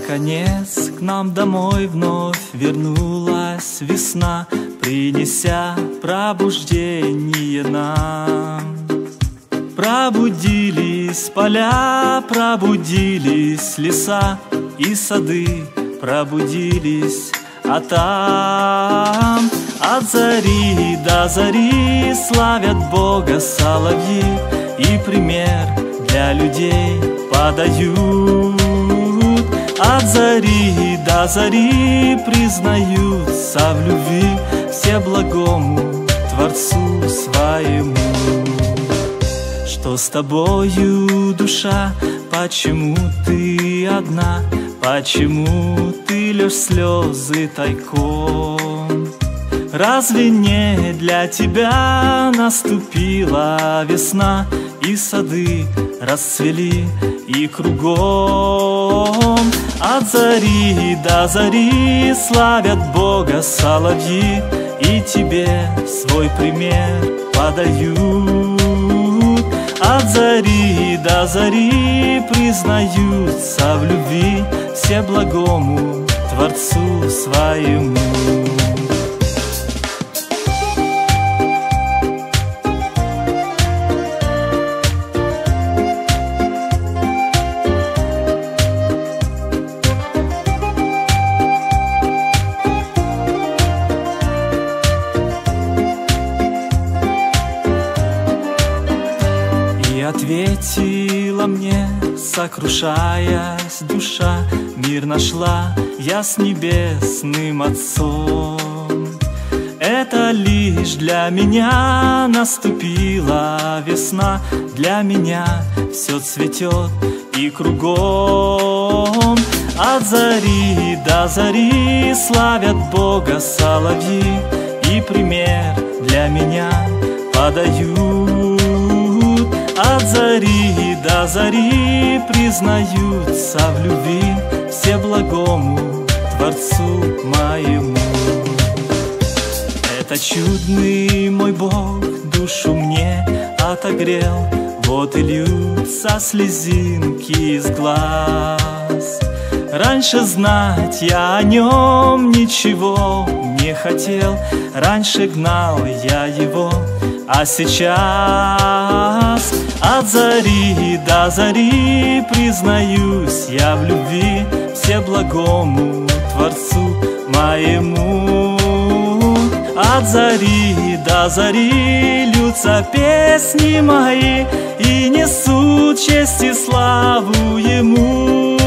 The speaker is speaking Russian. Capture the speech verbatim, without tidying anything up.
Наконец к нам домой вновь вернулась весна, принеся пробуждение нам. Пробудились поля, пробудились леса и сады, пробудились, а там от зари до зари славят Бога соловьи и пример для людей подают. От зари до зари признаются в любви все благому Творцу своему. Что с тобою, душа, почему ты одна? Почему ты льешь слезы тайком? Разве не для тебя наступила весна, и сады расцвели, и кругом от зари до зари славят Бога соловьи и тебе свой пример подают. От зари до зари признаются в любви все благому Творцу своему. Ответила мне, сокрушаясь душа, мир нашла я с небесным Отцом. Это лишь для меня наступила весна, для меня все цветет и кругом. От зари до зари славят Бога соловьи и пример для меня подают. От зари до зари признаются в любви все благому Творцу моему. Это чудный мой Бог душу мне отогрел, вот и льются слезинки из глаз. Раньше знать я о нем ничего не хотел, раньше гнал я его, а сейчас от зари до зари признаюсь я в любви все благому Творцу моему. От зари до зари льются песни мои и несут честь и славу Ему.